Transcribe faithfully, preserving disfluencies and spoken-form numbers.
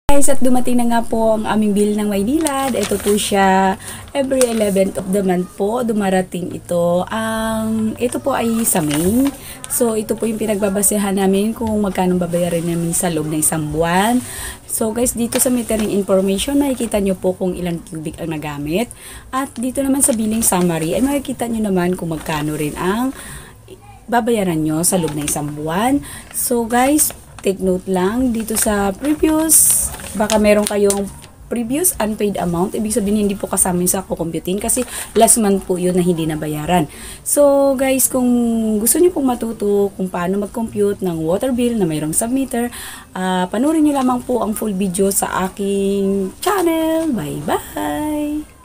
Guys, at dumating na nga po ang aming bill ng Maynilad. Ito po siya, every eleventh of the month po, dumarating ito. Ang, ito po ay sa May. So, ito po yung pinagbabasehan namin kung magkano babayarin namin sa loob ng isang buwan. So, guys, dito sa metering information, makikita nyo po kung ilang cubic ang nagamit. At dito naman sa billing summary, ay makikita nyo naman kung magkano rin ang babayaran nyo sa loob ng isang buwan. So, guys, take note lang dito sa previous, baka meron kayong previous unpaid amount, ibig sabihin hindi po kasama sa kukumputin kasi last month po yun na hindi nabayaran. So guys, kung gusto niyo pong matuto kung paano mag-compute ng water bill na mayroong submeter, uh, panoorin niyo lamang po ang full video sa aking channel. Bye bye!